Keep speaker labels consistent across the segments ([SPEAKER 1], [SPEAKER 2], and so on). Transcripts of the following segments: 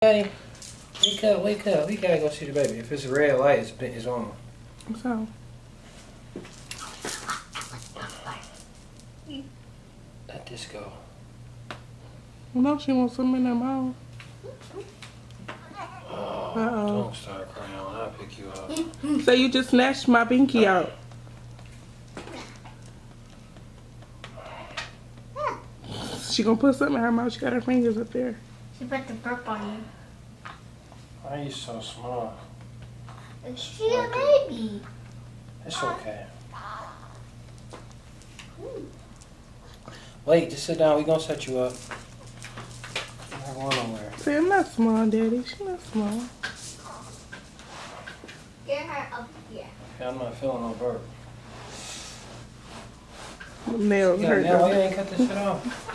[SPEAKER 1] Daddy, wake up, wake up. We gotta go see the baby. If it's a red light, it's on.
[SPEAKER 2] So.
[SPEAKER 1] Let this go.
[SPEAKER 2] No, she wants some in her mouth.
[SPEAKER 1] Oh, don't start crying. I'll pick you up.
[SPEAKER 2] So you just snatched my pinky out. She gonna put something in her mouth. She got her fingers up there.
[SPEAKER 3] She put the burp on you.
[SPEAKER 1] Why are you so small?
[SPEAKER 3] She's a baby.
[SPEAKER 1] It's okay. Wait, just sit down. We gonna set you up. You're not going nowhere.
[SPEAKER 2] See, I'm not small, Daddy. She's not small.
[SPEAKER 3] Get her up here.
[SPEAKER 1] Okay, I'm not feeling no burp.
[SPEAKER 2] The nails hurt.
[SPEAKER 1] Now, why you ain't cut this shit off?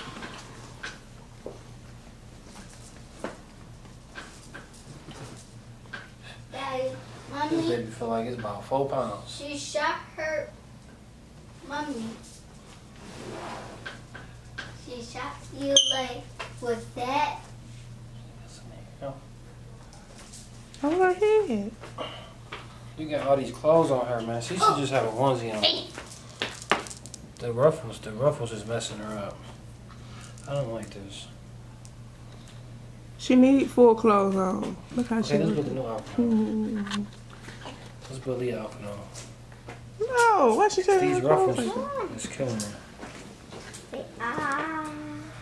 [SPEAKER 3] Daddy,
[SPEAKER 1] This
[SPEAKER 3] Mommy,
[SPEAKER 1] baby feel like it's about 4 pounds.
[SPEAKER 3] she shot her. Mommy, she shot you like with that.
[SPEAKER 2] On her head.
[SPEAKER 1] You got all these clothes on her, man. She should just have a onesie on. The ruffles is messing her up. I don't like this.
[SPEAKER 2] She need full clothes on. Look how she
[SPEAKER 1] Okay, let's put
[SPEAKER 2] looks.
[SPEAKER 1] the new outfit on. Let's put the outfit on.
[SPEAKER 2] No, why she taking
[SPEAKER 1] These
[SPEAKER 2] her clothes
[SPEAKER 1] ruffles
[SPEAKER 2] like that?
[SPEAKER 1] is killing her.
[SPEAKER 3] Say ah.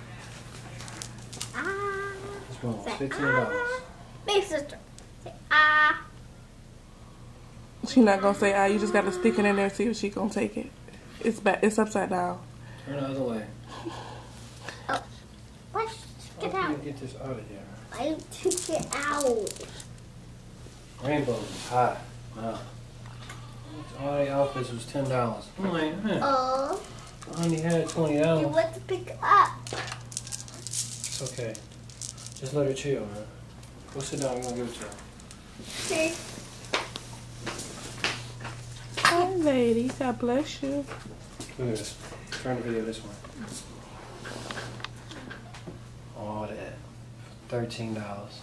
[SPEAKER 3] Ah.
[SPEAKER 1] This one was $15.
[SPEAKER 3] Big sister. Say ah.
[SPEAKER 2] She not gonna say, ah, you just gotta stick it in there and see if she gonna take it. It's back. It's upside down.
[SPEAKER 1] Turn the other way.
[SPEAKER 3] What? Get
[SPEAKER 1] How can
[SPEAKER 3] out.
[SPEAKER 1] you get this out of here?
[SPEAKER 3] I took it out.
[SPEAKER 1] Rainbow is hot. Wow. All the outfits was $10. I'm like, man,
[SPEAKER 3] Oh.
[SPEAKER 1] I only had
[SPEAKER 3] You
[SPEAKER 1] $20.
[SPEAKER 3] want to pick up.
[SPEAKER 1] It's okay. Just let her chill, man. Go sit down. We're gonna give it to her.
[SPEAKER 3] Okay.
[SPEAKER 2] Hi, lady. God bless you.
[SPEAKER 1] Look at this. Turn the video this way. All that. $13.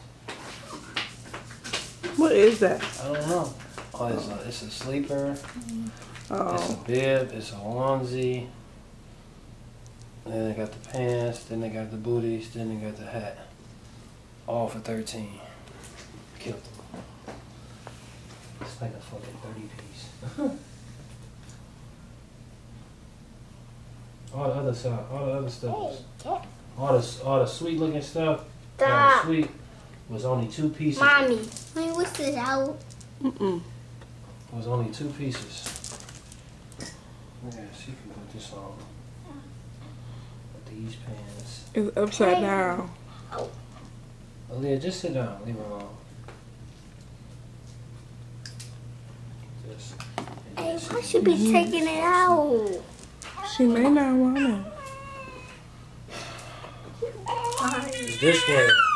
[SPEAKER 2] What is that?
[SPEAKER 1] I don't know. Oh, it's a sleeper. It's a
[SPEAKER 2] Oh,
[SPEAKER 1] bib. It's a onesie. Then they got the pants. Then they got the booties. Then they got the hat. All for $13. Killed them. It's like a fucking 30 piece. All the other stuff. All the other stuff. All the sweet looking stuff.
[SPEAKER 3] Stop.
[SPEAKER 1] Sweet was only 2 pieces.
[SPEAKER 3] Mommy. Let me whisk this out.
[SPEAKER 2] mm-mm.
[SPEAKER 1] It was only 2 pieces. Yeah, she can put this on. With these pants.
[SPEAKER 2] It's upside down.
[SPEAKER 1] Aaliyah, just sit down. Leave her alone. Just.
[SPEAKER 3] Hey, why should be taking it out?
[SPEAKER 2] She may not want it.
[SPEAKER 1] It's this way.